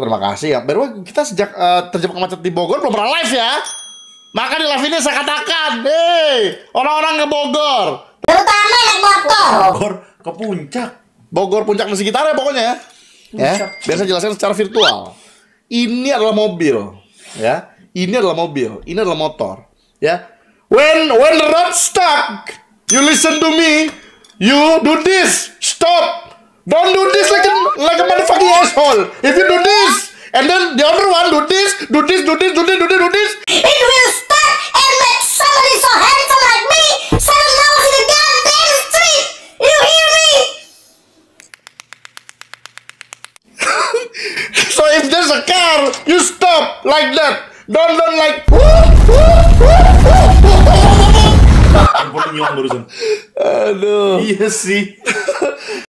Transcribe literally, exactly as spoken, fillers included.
terima kasih ya. Baru kita sejak uh, terjebak macet di Bogor belum pernah live ya. Maka di live ini saya katakan, hei, orang-orang ke Bogor, terutama naik motor. Bogor ke puncak. Bogor puncak dan sekitarnya pokoknya ya. Ya, biar saya jelaskan secara virtual. Ini adalah mobil, ya. Ini adalah mobil, ini adalah motor, ya. When when the road stuck, you listen to me, you do this, stop. Don't do this like a, like a motherfucking asshole. If you do this, and then the other one do this, do this, do this, do this, do this, do this. It will stop and make somebody so handsome like me seven miles in the goddamn street. You hear me? So if there's a car, you stop like that. Don't don't like. Handphone nyong barusan. Aduh. Iya sih.